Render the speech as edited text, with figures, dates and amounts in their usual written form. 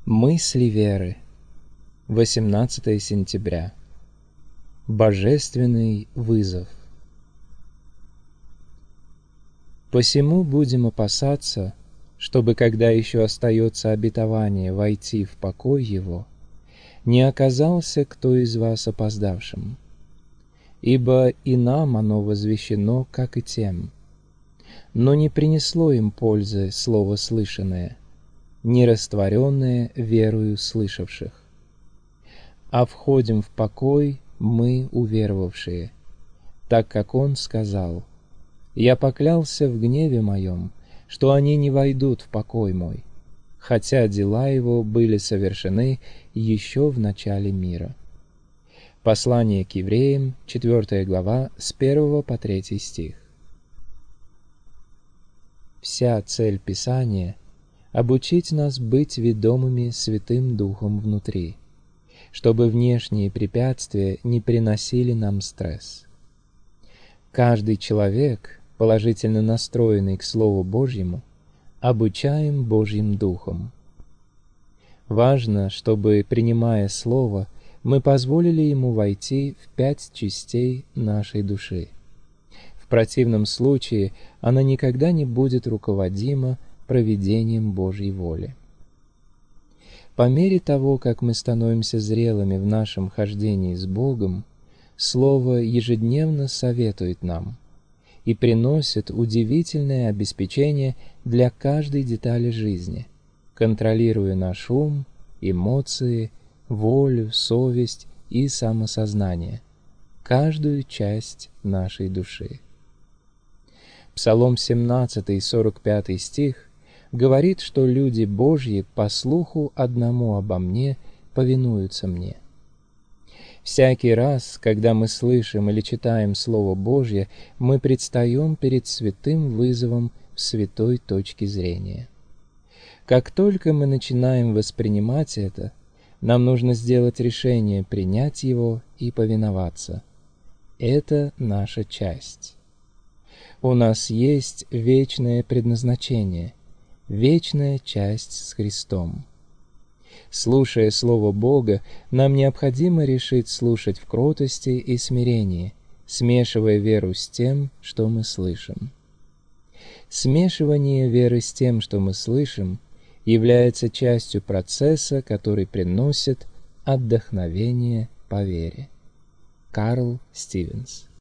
Мысли веры. 18 сентября. Божественный вызов. Посему будем опасаться, чтобы, когда еще остается обетование войти в покой его, не оказался кто из вас опоздавшим. Ибо и нам оно возвещено, как и тем. Но не принесло им пользы слово слышанное, не растворенное верою слышавших. А входим в покой мы, уверовавшие, так как Он сказал: «Я поклялся в гневе моем, что они не войдут в покой мой, хотя дела его были совершены еще в начале мира». Послание к евреям, 4 глава, с 1 по 3 стих. Вся цель Писания — обучить нас быть ведомыми Святым Духом внутри, чтобы внешние препятствия не приносили нам стресс. Каждый человек, положительно настроенный к Слову Божьему, обучаем Божьим Духом. Важно, чтобы, принимая Слово, мы позволили ему войти в 5 частей нашей души. В противном случае она никогда не будет руководима проведением Божьей воли. По мере того, как мы становимся зрелыми в нашем хождении с Богом, Слово ежедневно советует нам и приносит удивительное обеспечение для каждой детали жизни, контролируя наш ум, эмоции, волю, совесть и самосознание, каждую часть нашей души. Псалом 17, 45 стих говорит, что люди Божьи по слуху одному обо мне повинуются мне. Всякий раз, когда мы слышим или читаем Слово Божье, мы предстаем перед святым вызовом в святой точке зрения. Как только мы начинаем воспринимать это, нам нужно сделать решение принять его и повиноваться. Это наша часть. У нас есть вечное предназначение, вечная часть с Христом. Слушая Слово Бога, нам необходимо решить слушать в кротости и смирении, смешивая веру с тем, что мы слышим. Смешивание веры с тем, что мы слышим, является частью процесса, который приносит отдохновение по вере. Карл Стивенс.